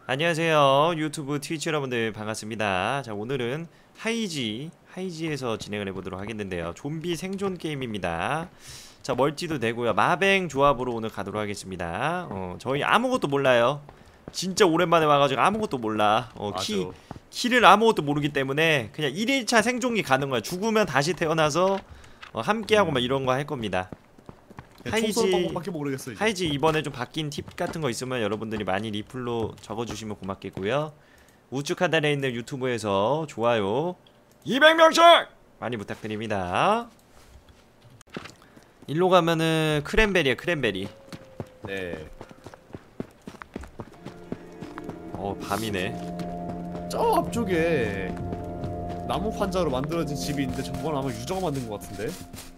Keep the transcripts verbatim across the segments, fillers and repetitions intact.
안녕하세요. 유튜브 트위치 여러분들 반갑습니다. 자, 오늘은 하이지 하이지에서 진행을 해보도록 하겠는데요. 좀비 생존 게임입니다. 자, 멀티도 되고요. 마뱅 조합으로 오늘 가도록 하겠습니다. 어, 저희 아무것도 몰라요. 진짜 오랜만에 와가지고 아무것도 몰라. 어, 키, 키를 아무것도 모르기 때문에 그냥 일 일차 생존기 가는 거야. 죽으면 다시 태어나서 어, 함께하고 막 이런 거 할 겁니다. 하이지 모르겠어요, 하이지 이번에 좀 바뀐 팁 같은 거 있으면 여러분들이 많이 리플로 적어주시면 고맙겠고요. 우측 하단에 있는 유튜브에서 좋아요 이백 명씩 많이 부탁드립니다. 일로 가면은 크랜베리야, 크랜베리. 네. 어, 밤이네. 저 앞쪽에 나무 판자로 만들어진 집이 있는데 저건 아마 유저가 만든 것 같은데.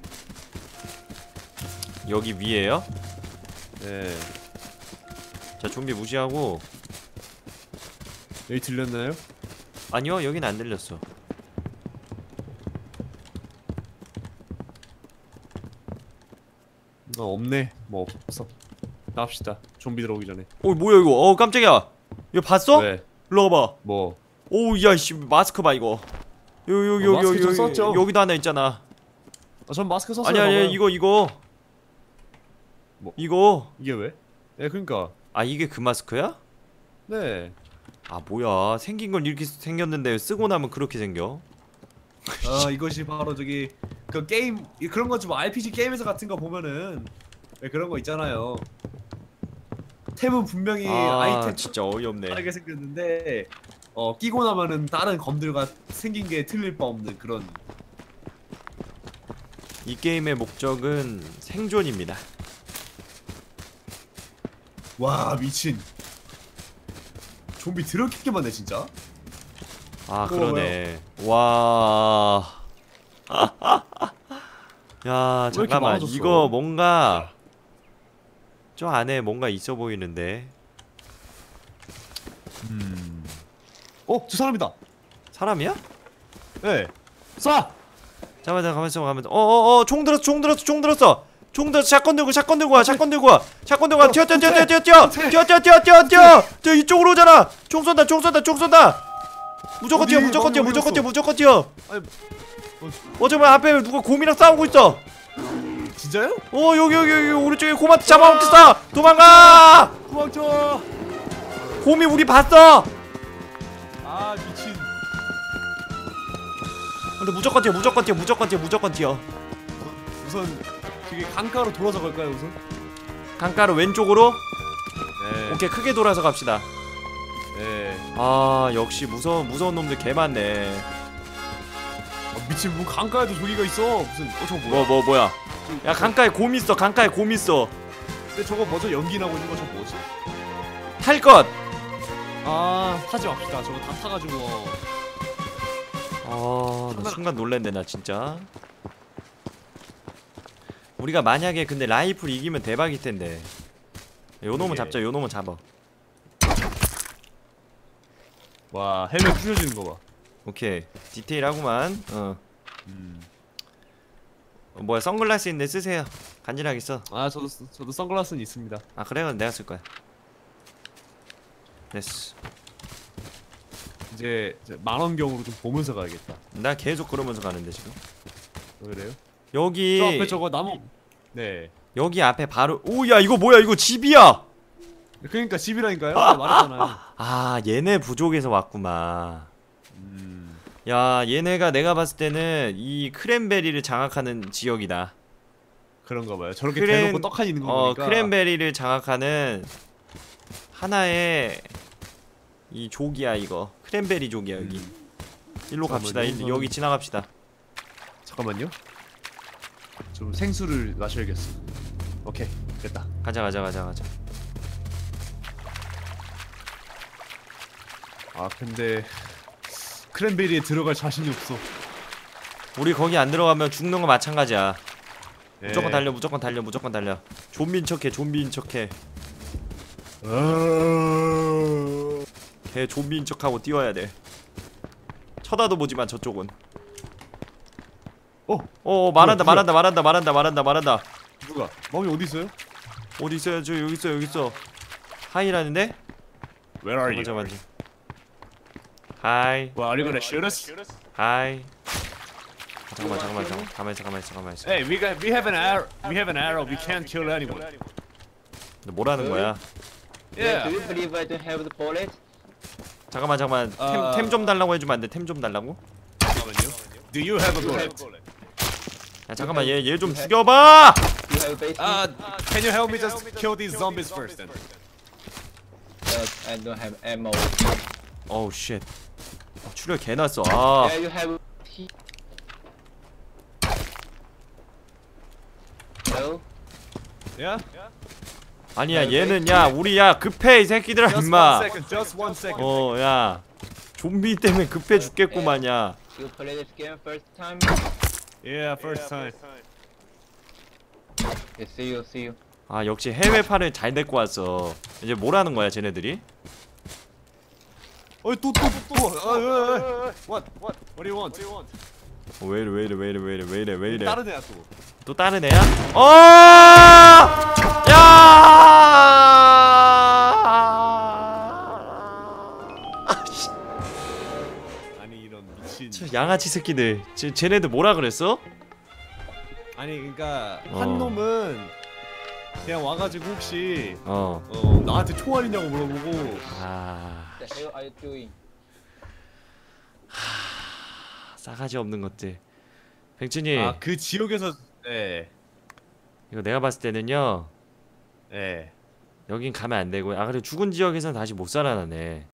여기 위에요? 네. 자, 좀비 무시하고. 여기 들렸나요? 아니요, 여긴 안 들렸어. 어, 없네. 뭐 없어. 나갑시다. 좀비 들어오기 전에. 어, 뭐야 이거? 어, 깜짝이야. 이거 봤어? 왜? 일로 와봐. 뭐? 오우, 야, 씨, 마스크 봐 이거. 요, 요, 어, 요, 마스크 요, 좀 요, 썼죠? 여기도 하나 있잖아. 아, 전 마스크 썼어요. 아니 아니 봐봐요. 이거 이거 뭐? 이거 이게 왜? 예, 그러니까. 아, 이게 그 마스크야? 네. 아, 뭐야, 생긴 건 이렇게 생겼는데 쓰고 나면 그렇게 생겨? 아, 이것이 바로 저기 그 게임 이- 그런 거지 뭐 알피지 게임에서 같은 거 보면은 왜 그런 거 있잖아요. 템은 분명히 아, 아이템 진짜 어이없네. 다르게 생겼는데 어 끼고 나면은 다른 검들과 생긴 게 틀릴 바 없는 그런. 이 게임의 목적은 생존입니다. 와, 미친. 좀비 드럽게 많네 진짜. 아, 그거 그러네. 와. 야, 이렇게 잠깐만. 많아졌어? 이거 뭔가 저 안에 뭔가 있어 보이는데. 음. 어, 저 사람이다. 사람이야? 네. 쏴. 잠깐만, 잠깐만, 잠깐만. 어어어, 총 들었어, 총 들었어, 총 들었어. 총 들었어. 샷건 들고, 샷건 들고 와, 샷건 들고 와, 샷건 들고 와. 뛰어, 뛰어, 뛰어, 뛰어, 뛰어, 뛰어, 뛰어, 뛰어, 뛰어, 뛰어, 뛰어. 저 이쪽으로 오잖아. 총 쏜다, 총 쏜다, 총 쏜다. 무조건 뛰어, 어디, 무조건 뛰어, 어디 무조건 어디 뛰어, 무조건 뛰어. 아니, 어, 잠깐만, 앞에 누가 곰이랑 싸우고 있어. 진짜요? 어, 여기 여기 여기 오른쪽에 곰한테 잡아먹겠어. 도망가. 도망쳐. 곰이 우리 봤어. 아, 미친. 근데 무조건 뛰어, 무조건 뛰어, 무조건 뛰어, 무조건 뛰어. 우선 저기 강가로 돌아서 갈까요, 우선? 강가로 왼쪽으로. 네. 오케이, 크게 돌아서 갑시다. 네. 아, 역시 무서운 무서운 놈들 개 많네. 아, 미친, 뭐 강가에도 저기가 있어. 무슨 어 저거 뭐 뭐야? 뭐 뭐야? 야, 강가에 곰 있어. 강가에 곰 있어. 근데 저거 먼저 연기 나고 있는 거 저거 뭐지? 탈 것. 아, 타지 맙시다. 저거 다 타가지고. 아, 나 순간 놀랬네, 나 진짜. 우리가 만약에 근데 라이플 이기면 대박일 텐데. 요 놈은 그게. 잡자. 요 놈은 잡아. 와, 헬멧 부셔지는 거 봐. 오케이. 디테일하구만. 어. 음. 어, 뭐야, 선글라스 있는데 쓰세요. 간지나게 써. 아, 저도 저도 선글라스는 있습니다. 아, 그래? 그럼 내가 쓸 거야. 됐어. 이제 만원경으로 좀 보면서 가야겠다. 나 계속 그러면서 가는데 지금. 왜 그래요? 여기 저 앞에 저거 나무. 네. 여기 앞에 바로. 오야, 이거 뭐야? 이거 집이야. 그러니까 집이라니까요. 내가 말했잖아요. 아, 얘네 부족에서 왔구만. 음. 야, 얘네가 내가 봤을 때는 이 크랜베리를 장악하는 지역이다. 그런가 봐요. 저렇게 크랜- 대놓고 떡하니 있는 거 어, 보니까. 크랜베리를 장악하는 하나의 이 족이야, 이거. 크랜베리 족이야, 여기. 음. 일로 갑시다. 일, 잠깐만요. 여기 지나갑시다. 잠깐만요. 좀 생수를 마셔야겠어. 오케이, 됐다. 가자, 가자, 가자, 가자. 아, 근데 크랜베리에 들어갈 자신이 없어. 우리 거기 안 들어가면 죽는 거 마찬가지야. 네. 무조건 달려, 무조건 달려, 무조건 달려. 좀비인 척해, 좀비인 척해. 어... 걔 좀비인 척하고 뛰어야 돼. 쳐다도 보지만 저쪽은. 어? 어, 말한다, 누구야, 말한다, 말한다, 말한다, 말한다, 말한다. 누가? 맘이 어디 있어요? 어디 있어요? 저 여기 있어, 여기 있어. 하이라는데? Where are you? 잠깐만 잠깐만. 하이 Well, are you gonna shoot us? 하이. 잠깐만 잠깐만 잠깐만 가만히 잠깐만 잠깐만. Hey, we got we have an arrow. We have an arrow. We can't kill anyone. 너 뭐라는 거야? Yeah. Do you believe I don't have the bullet? 잠깐만 잠깐만 어. 템 템 좀 달라고 해주면 안 돼? 템 좀 달라고? 잠깐만요. Do you have a bullet? 야 잠깐만 얘 얘 좀 죽여봐! You have a base? Uh, can you help me just kill these zombies first then? But I don't have ammo. 어우 쉣. 아, 출혈 개났어. 아. Yeah, you have. T- Hello? Yeah. 아니야 얘는 야 우리 야 급해 이 새끼들아 Just 임마. one second. Just one second. 어 야 좀비 때문에 급해 죽겠구만야. You play this game first time? Yeah, first time. Okay, see you, see you. 아 역시 해외판을 잘 데리고 왔어. 이제 뭐라는 거야 쟤네들이? 어이 또또 또. What? What? What do you want? 어, 왜 이래 왜 이래 왜 이래 왜 이래 왜 이래 왜 이래 다른 애야 또. 또 다른 애야? 어! 야! 아, 씨. 아니 이런 미친. 저 양아치 새끼들. 쟤 쟤네들 뭐라 그랬어? 아니 그러니까 어. 한 놈은 그냥 와가지고 혹시 어. 어 나한테 총알이냐고 물어보고. 아. What the hell are you doing? 싸가지 없는 것들. 백준이 아 그 지역에서 네. 이거 내가 봤을 때는요. 네. 여긴 가면 안 되고. 아 그래 죽은 지역에서는 다시 못 살아나네.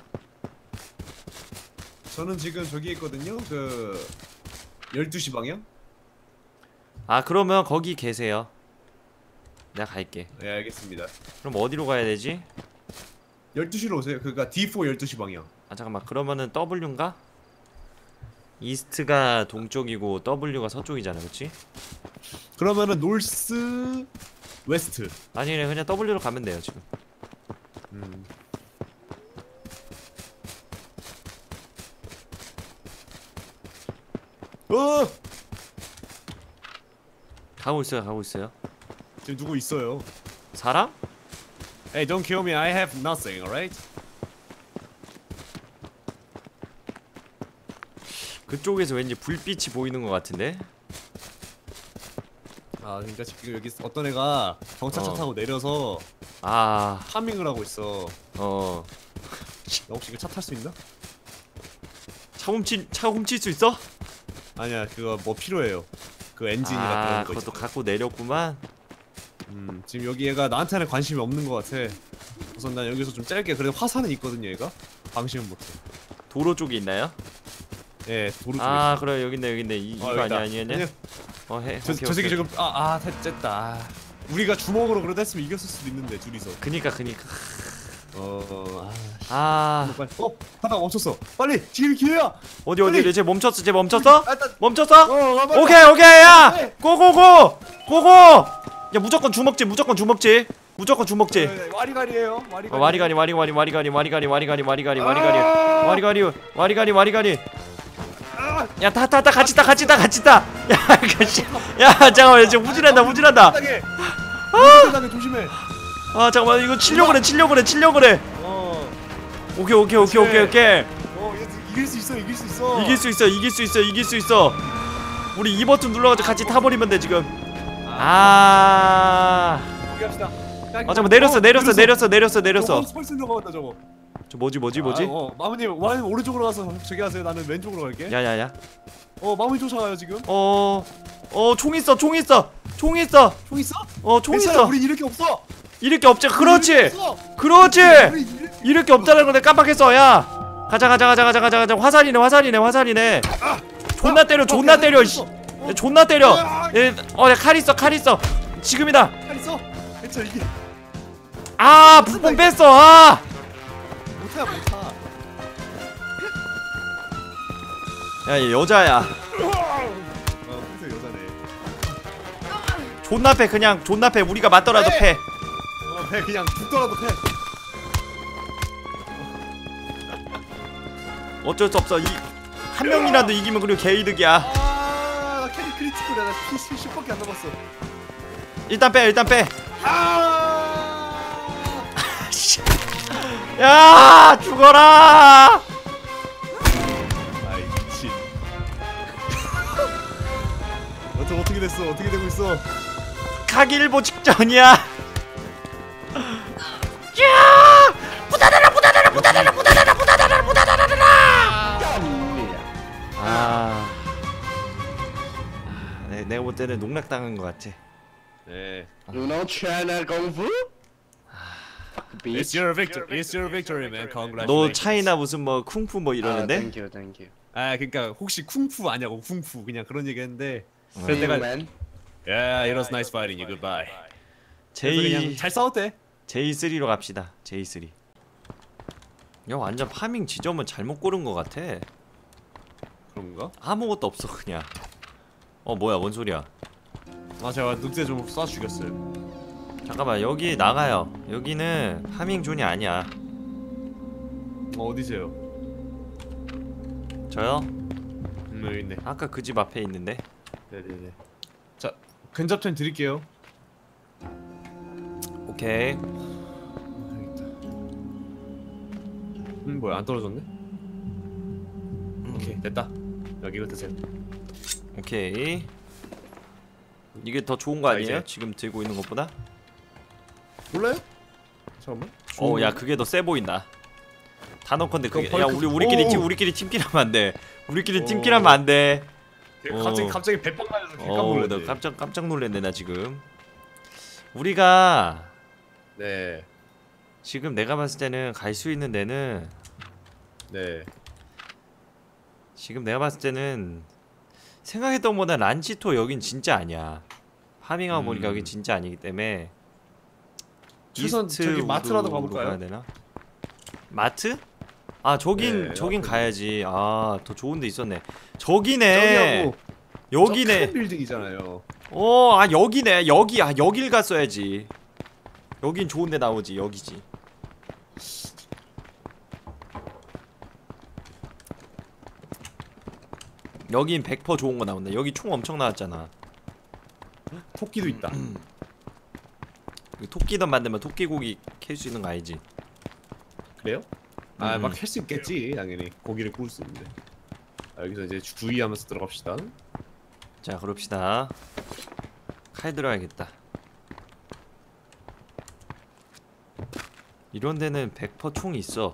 저는 지금 저기 있거든요. 그 열두 시 방향? 아 그러면 거기 계세요. 내가 갈게. 네, 알겠습니다. 그럼 어디로 가야 되지? 열두 시로 오세요. 그러니까 디 사 열두 시 방향. 아 잠깐만 그러면은 W인가? 이스트가 동쪽이고 W가 서쪽이잖아 그치? 그러면은 놀스 웨스트. 아니네 그냥 W로 가면 돼요 지금. 음. 어! 가고 있어요 가고 있어요. 지금 누구 있어요? 사람? Hey, don't kill me. I have nothing, alright? 그쪽에서 왠지 불빛이 보이는 것 같은데? 아, 그러니까 지금 여기 어떤 애가 경찰차 어. 타고 내려서 아... 파밍을 하고 있어. 어... 너 혹시 차 탈 수 있나? 차 훔칠... 차 훔칠 수 있어? 아니야, 그거 뭐 필요해요. 그 엔진이나 아... 그런 거 그것도 있잖아. 갖고 내렸구만. 음, 지금 여기 얘가 나한테는 관심이 없는 것 같아. 우선 난 여기서 좀 짧게. 그래도 화산은 있거든요, 얘가. 방심은 못해. 도로 쪽에 있나요? 예, 도로 쪽에 아 있어. 그래 여기 있네 여기 있네 이, 어, 이거 여기다. 아니야 아니야? 아니야. 어 해. 저, 오케이, 저 새끼 오케이. 지금 아, 아, 됐다. 아, 우리가 주먹으로 그러다 했으면 이겼을 수도 있는데 둘이서. 그니까 그니까 어, 아, 아... 빨리. 어, 하다가 멈췄어. 빨리, 지금 기회야. 어디 어디 빨리. 어디 쟤 멈췄어 쟤 멈췄어? 아, 일단, 멈췄어? 어, 가만. 오케이 오케이 야! 네. 고고고! 고고! 야 무조건 주먹질 무조건 주먹질 무조건 주먹질 네, 네, 와리가리예요. 와리가리. 어, 와리가리 와리가리 와리가리 와리가리 와리가리 와리가리 와리가리 와리가리 와리가리 와리가리 야 타 타 타 같이 타 같이 타 같이 타야 같이 야 잠깐만 지금 후진한다 후진한다 바닥에. 바닥에 조심해. 아 잠깐만 이거 치려고 그래 치려고 그래 치려고 그래 어, 오케이 오케이 오케이 오케이 오케이 어, 얘 이길 수 있어, 이길 수 있어. 이길 수 있어 이길 수 있어 이길 수 있어 우리 이 버튼 눌러가지고 같이 타버리면 돼 지금 아 포기합시다. 아 잠깐만 내렸어 내렸어 내렸어 내렸어 내렸어 저거 펄스 넘어간다 저거. 저 뭐지 뭐지 뭐지 아, 어, 마무님, 마무님 오른쪽으로 가서 저기 하세요. 나는 왼쪽으로 갈게. 야야야 어, 마무님 쫓아가요 지금. 어, 어, 총 있어, 총 있어, 총 있어, 총 있어? 어, 총 괜찮아, 있어. 우린 잃을 게 없어. 잃을 게 없지, 우린 그렇지, 잃을 게 없어. 그렇지. 우린 잃을 게 잃을 게 없다는 건데 깜빡했어, 야. 가자, 가자, 가자, 가자, 가자, 가자. 화살이네, 화살이네, 화살이네. 존나 때려, 존나 때려, 씨. 야, 존나 때려. 예, 어, 야, 칼 있어, 칼 있어. 지금이다. 칼 있어. 괜찮아 이게. 아, 부품 뺐어. 아. 못해 못하. 야, 얘 여자야. 어, 평소 여자네. 존나 패, 그냥 존나 패. 우리가 맞더라도 패. 어, 배 그냥 죽더라도 패. 어쩔 수 없어. 이 한 명이라도 이기면 그리고 개이득이야. 아, 나 캐리 크리티컬이야. 나 피 십밖에 안 남았어. 일단 빼, 일단 빼. 아! 야 죽어라. 아이 미친. 어떻게 어떻게 됐어? 어떻게 되고 있어? 가기일보 직전이야. 아, 네, 내가 볼 때는 농락당한 것 같아. 네. You know China Kung Fu? It's your victory. It's your victory, man. 너 Congratulations. 차이나 무슨 뭐 쿵푸 뭐 이러는데? Thank you, thank you. 아 그러니까 혹시 쿵푸 아냐고 쿵푸 그냥 그런 얘기했는데. 어. 그래서 내가 man. Yeah, it was nice fighting you. Goodbye. 그래서 제이 그냥 잘 싸웠대. 제이 쓰리로 갑시다. 제이 쓰리. 야 완전 파밍 지점은 잘못 고른 것 같아. 그런가? 아무것도 없어 그냥. 어 뭐야 뭔 소리야? 아 제가 늑대 좀 쏴 죽였어요. 잠깐만 여기 나가요. 여기는 파밍 존이 아니야. 어 어디세요? 저요? 음 여기 있네. 아까 그 집 앞에 있는데. 네네네. 자 근접전 드릴게요. 오케이. 음 뭐야 안 떨어졌네? 오케이 됐다. 여기로 드세요. 오케이. 이게 더 좋은 거 자, 아니에요? 이제. 지금 들고 있는 것보다? 몰라요? 잠깐만. 어, 야 그게 더 세 보인다. 단어컨대 그게. 그거 야 벌크- 우리 우리끼리 오! 팀 우리끼리 팀끼리 하면 안 돼. 우리끼리 오. 팀끼리 하면 안 돼. 갑자기 어. 갑자기 배빵 맞아서 개깜 어, 놀랐네. 나 깜짝 깜짝 놀랐네 나 지금. 우리가 네. 지금 내가 봤을 때는 갈 수 있는 데는 네. 지금 내가 봤을 때는 생각했던 것보다 란치토 여긴 진짜 아니야. 파밍하고 음. 보니까 여긴 진짜 아니기 때문에 최선 이스트 저기 마트라도 우드로 가볼까요? 가야 되나? 마트? 아 저긴 네, 저긴 마트. 가야지. 아 더 좋은 데 있었네. 저기네. 저기하고 여기네. 큰 빌딩이잖아요. 어, 아 여기네. 여기 아 여길 갔어야지. 여긴 좋은 데 나오지. 여기지. 여긴 백 퍼센트 좋은 거 나온다. 여기 총 엄청 나왔잖아. 토끼도 있다. 토끼던 만들면 토끼고기 캘 수 있는 거 알지? 그래요? 아, 음. 막 할 수 있겠지. 당연히 고기를 구울 수 있는데. 아, 여기서 이제 주의하면서 들어갑시다. 자, 그럽시다. 칼 들어야겠다. 이런 데는 백 퍼센트 총이 있어.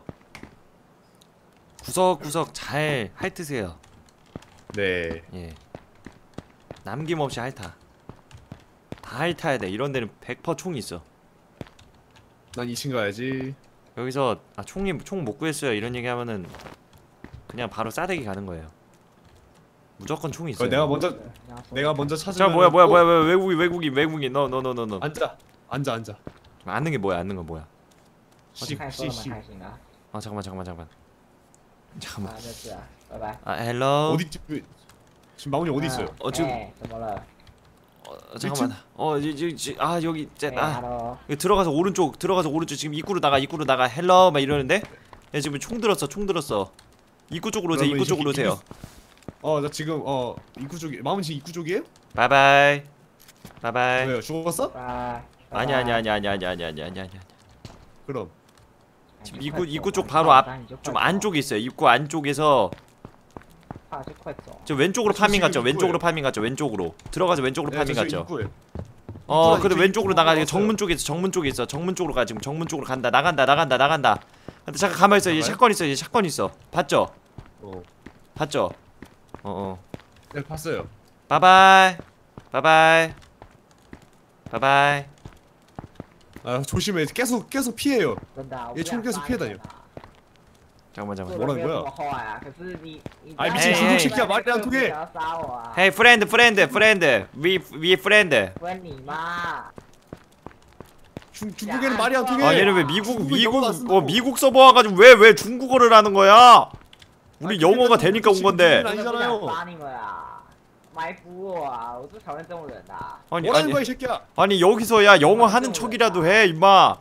구석구석 잘 핥으세요. 네. 예. 남김없이 핥아. 다 핥아야 돼. 이런 데는 백 퍼센트 총이 있어. 난 이 층 가야지. 여기서 아 총님 총 못 구했어요 이런 얘기 하면은 그냥 바로 싸대기 가는 거예요. 무조건 총이 있어요. 어, 내가 먼저 내가 먼저 찾으면. 자 뭐야 뭐야 뭐야 뭐야 외국인 외국인 외국인 너 너 너 너 너 앉아. 앉아 앉아. 앉는 게 뭐야 앉는 거 뭐야? 씨, 看 씨, 说的 씨. 蛮开心的。 아 잠깐만 잠깐만 잠깐만 啊， 잠깐만 这次啊，拜拜。 아 헬로 어디 왜- 지금 마훈이 어디 있어요? 어 지금 哎，怎么了？ 어, 잠깐만 어 지, 지, 아 여기 哎 아 ，hello。 여기 들어가서 오른쪽 들어가서 오른쪽 지금 입구로 나가 입구로 나가 헬로 막 이러는데 야 지금 총 들었어 총 들었어 입구 쪽으로 오세요 그러면 입구 이 쪽으로 새끼 오세요 어, 나 지금 어 입구 쪽이 마훈 지금 입구 쪽이에요? 바이바이 바이바이 왜요? 죽었어? 拜。 아니 아니 아니 아니 아니 아니 아니 아니 아니 그럼. 지금 입구 입구 쪽 바로 앞 좀 안쪽에 있어요. 입구 안쪽에서 啊，就快走。 저 왼쪽으로 저 파밍 지금 갔죠. 입구예요. 왼쪽으로 파밍 갔죠. 왼쪽으로 들어가서 왼쪽으로 네, 파밍 저 갔죠. 지금 입구에. 어, 입구라, 근데 이쪽 왼쪽으로 입구로 나가. 나갔어요. 정문 쪽에 있어. 정문 쪽에 있어. 정문 쪽으로 가. 지금 정문 쪽으로 간다. 나간다. 나간다. 나간다. 근데 잠깐 가만 있어. 얘 나가요? 샷건 있어. 얘 샷건 있어. 봤죠? 어. 봤죠? 어, 어. 네, 봤어요. 바이바이. 바이바이. 바이바이. 아, 조심해. 계속 계속 피해요. 真的啊，我 얘 不 총 想 계속 杀 피해 你 다녀. 们啊 잠깐만 做 잠깐만. 人 뭐라는 没有 거야? 这么坏啊，可是你你 아이 这样 미친 子 중국 새끼야, 在 말이 안 那个 통해. 想要杀我啊？ Hey friend, friend, friend. We we friend. 分你妈！ 중 중국에는 말이 안 통해. 아, 얘는 왜 미국 중국은 미국 영어도 안 어 쓴다고. 미국 서버 와 가지고 왜 왜 중국어를 하는 거야? 우리 아, 영어가 근데 되니까 온 지금 건데. 我真的不 아니잖아요. 想杀你们啊！埋伏我啊！我最讨厌这种人啊！ 아니 뭐라는 아니 거야, 이 새끼야? 아니 여기서야 영어 하는 척이라도 해 임마.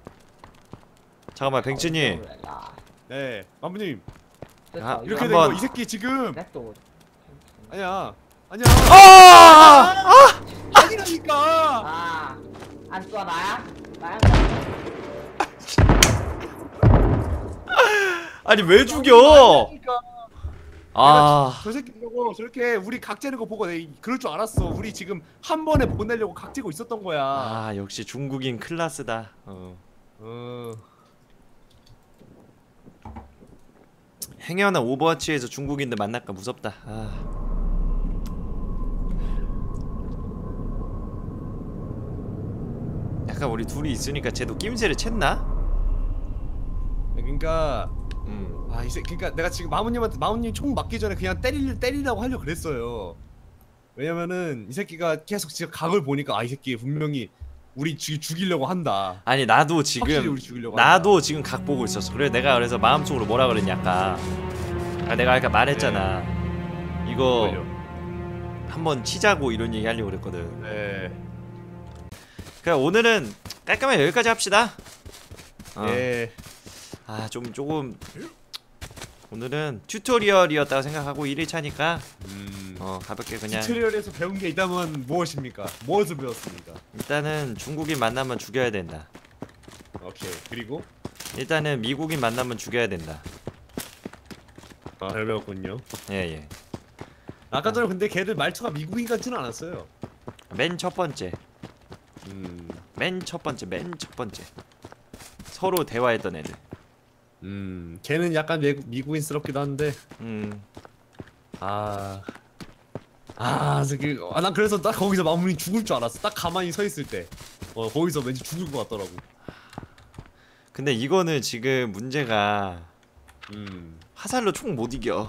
잠깐만 뱅치님 讨厌这种人啊 네, 마무님. 最 아, 讨厌 이렇게 된 한번- 거 이 새끼 지금 在躲。 아니야. 아니야. 아! 아니라니까. 啊，按坐来啊，来啊！ 아니 왜 죽여? 아, 저 새끼 저거 저렇게 우리 각재는 거 보고 내가 그럴 줄 알았어. 우리 지금 한 번에 보내려고 각재고 있었던 거야. 아 역시 중국인 클라스다. 어. 어. 행여나 오버워치에서 중국인들 만날까 무섭다. 아. 약간 우리 둘이 있으니까 쟤도 낌새를 챘나? 그러니까 음. 아 이제 그러니까 내가 지금 마무님한테 마무님 총 맞기 전에 그냥 때리 때리라고 하려고 그랬어요. 왜냐면은 이 새끼가 계속 진짜 각을 보니까 아 이 새끼 분명히 우리 죽 죽이려고 한다. 아니 나도 확실히 지금 우리 죽이려고 나도 한다. 지금 각 보고 있었어. 그래 내가 그래서 마음속으로 뭐라 그랬냐 아까. 아, 내가 아까 말했잖아. 이거 뭘요? 한번 치자고 이런 얘기 하려고 그랬거든. 네. 그냥 오늘은 깔끔하게 여기까지 합시다. 어. 예. 아 좀 조금 오늘은 튜토리얼이었다고 생각하고 일 일차니까 음. 어 가볍게 그냥 튜토리얼에서 배운 게 있다면 무엇입니까? 무엇을 배웠습니까? 일단은 중국인 만나면 죽여야 된다. 오케이. 그리고 일단은 미국인 만나면 죽여야 된다. 아, 잘 배웠군요. 예예. 아까 전에 근데 걔들 말투가 미국인 같지는 않았어요. 맨 첫 번째, 음. 맨 첫 번째, 맨 첫 번째 서로 대화했던 애들. 음. 걔는 약간 미국, 미국인스럽기도 한데. 음. 아. 아, 저기 아, 난 그래서 딱 거기서 마무리 죽을 줄 알았어. 딱 가만히 서 있을 때. 어, 거기서 왠지 죽을 것 같더라고. 근데 이거는 지금 문제가 음. 화살로 총 못 이겨.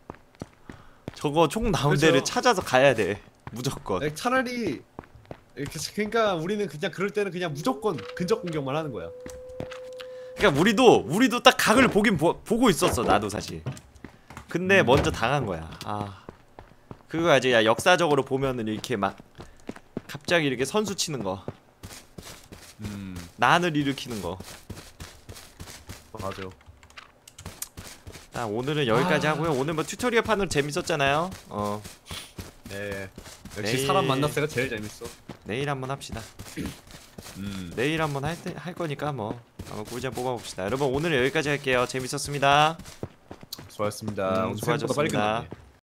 저거 총 나온 그렇죠. 데를 찾아서 가야 돼. 무조건. 네, 차라리 이렇게 그러니까 우리는 그냥 그럴 때는 그냥 무조건 근접 공격만 하는 거야. 그러니까 우리도 우리도 딱 각을 보긴 보, 보고 있었어. 나도 사실. 근데 먼저 당한 거야. 아. 그거 알지? 야 역사적으로 보면은 이렇게 막 갑자기 이렇게 선수 치는 거, 음. 난을 일으키는 거. 맞아. 아, 오늘은 여기까지 아. 하고요. 오늘 뭐 튜토리얼 판으로 재밌었잖아요. 어. 네. 역시 내일- 사람 만났을 때가 제일 재밌어. 내일 한번 합시다. 음. 내일 한번 할, 때, 할 거니까 뭐 한번 꿀잼 뽑아봅시다. 여러분 오늘 여기까지 할게요. 재밌었습니다. 수고하셨습니다. 음, 오늘 생각보다 빨리 수고하셨습니다. 끝났네.